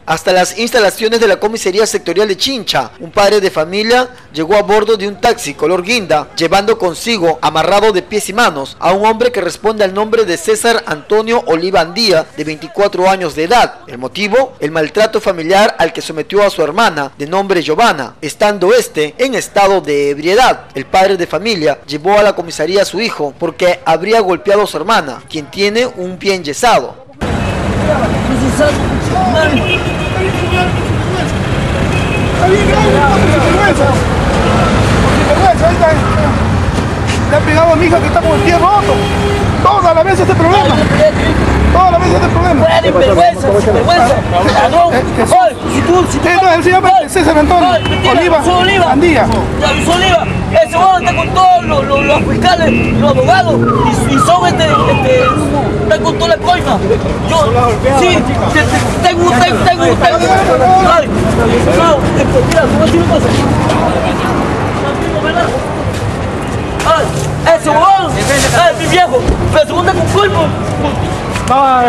hasta las instalaciones de la comisaría sectorial de Chincha. Un padre de familia llegó a bordo de un taxi color guinda, llevando consigo, amarrado de pies y manos, a un hombre que responde al nombre de César Antonio Oliva Andía, de 24 años de edad. El motivo, el maltrato familiar al que sometió a su hermana, de nombre Giovanna, estando este en estado de ebriedad. El padre de familia llevó a la comisaría a su hijo porque habría golpeado a su hermana, quien tiene un pie enyesado. Le ha pegado a mi hija que está con el pie roto. Todas las veces este problema. Todas las veces este problema. Vergüenza. El señor César Antonio Oliva Andía. Ese hombre está con todos los fiscales, los abogados y son está con toda la coima. Yo sí, tengo. Mira, ¿cómo así una cosa? Ese huevón, mi viejo, pero segunda con cuerpo. Vaya.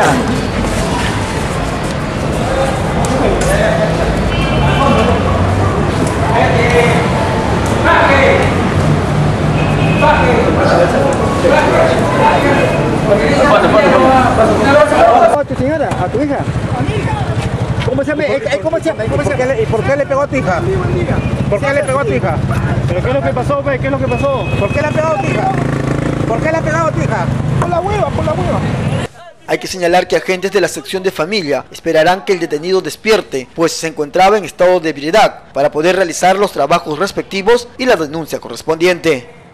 ¿A tu señora? ¿A tu hija? ¿Cómo se llama? ¿Y por qué le pegó a tu hija? ¿Por qué le pegó a tu hija? ¿Pero qué es lo que pasó, pe? ¿Qué es lo que pasó? ¿Por qué le ha pegado a tu hija? ¿Por qué le ha pegado a tu hija? Por la hueva. Hay que señalar que agentes de la sección de familia esperarán que el detenido despierte, pues se encontraba en estado de ebriedad, para poder realizar los trabajos respectivos y la denuncia correspondiente.